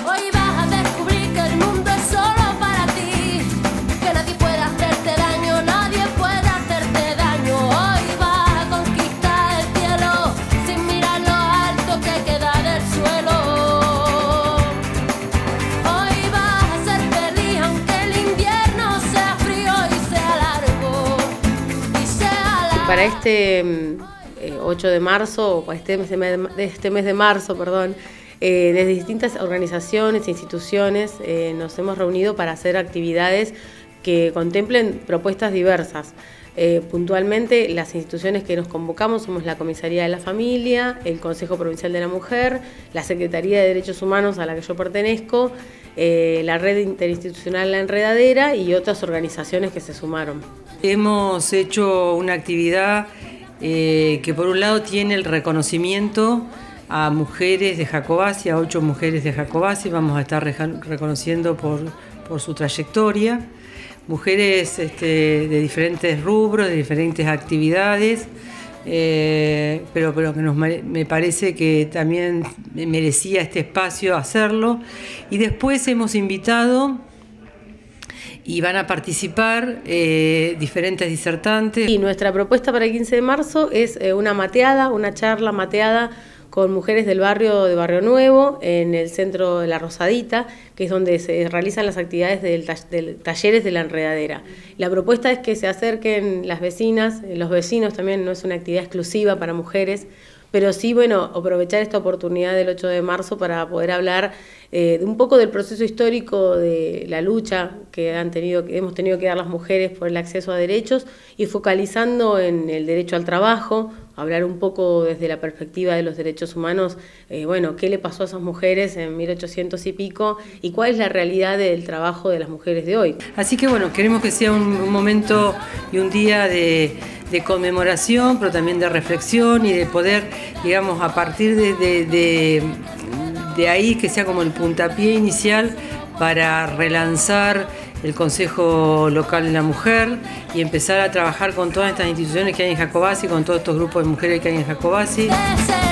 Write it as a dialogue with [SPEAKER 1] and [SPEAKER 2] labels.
[SPEAKER 1] Hoy vas a descubrir que el mundo es solo para ti, que nadie puede hacerte daño, nadie puede hacerte daño. Hoy vas a conquistar el cielo sin mirar lo alto que queda del suelo. Hoy vas a ser feliz aunque el invierno sea frío y sea largo, y sea largo.
[SPEAKER 2] Para este 8 de marzo, o este mes de marzo, perdón, desde distintas organizaciones e instituciones nos hemos reunido para hacer actividades que contemplen propuestas diversas. Puntualmente, las instituciones que nos convocamos somos la Comisaría de la Familia, el Consejo Provincial de la Mujer, la Secretaría de Derechos Humanos a la que yo pertenezco, la Red Interinstitucional La Enredadera y otras organizaciones que se sumaron.
[SPEAKER 3] Hemos hecho una actividad que por un lado tiene el reconocimiento a mujeres de Jacobasi, a 8 mujeres de Jacobasi, vamos a estar reconociendo por su trayectoria, mujeres de diferentes rubros, de diferentes actividades, pero que me parece que también merecía este espacio hacerlo. Y después hemos invitado y van a participar diferentes disertantes.
[SPEAKER 2] Y nuestra propuesta para el 15 de marzo es una charla mateada con mujeres del barrio de Barrio Nuevo, en el centro de La Rosadita, que es donde se realizan las actividades del talleres de La Enredadera. La propuesta es que se acerquen las vecinas, los vecinos también, no es una actividad exclusiva para mujeres, pero sí, bueno, aprovechar esta oportunidad del 8 de marzo para poder hablar un poco del proceso histórico de la lucha que hemos tenido que dar las mujeres por el acceso a derechos y focalizando en el derecho al trabajo, hablar un poco desde la perspectiva de los derechos humanos, qué le pasó a esas mujeres en 1800 y pico y cuál es la realidad del trabajo de las mujeres de hoy.
[SPEAKER 3] Así que bueno, queremos que sea un momento y un día de conmemoración, pero también de reflexión y de poder, digamos, a partir de ahí que sea como el puntapié inicial para relanzar el Consejo Local de la Mujer y empezar a trabajar con todas estas instituciones que hay en Jacobasi, con todos estos grupos de mujeres que hay en Jacobasi.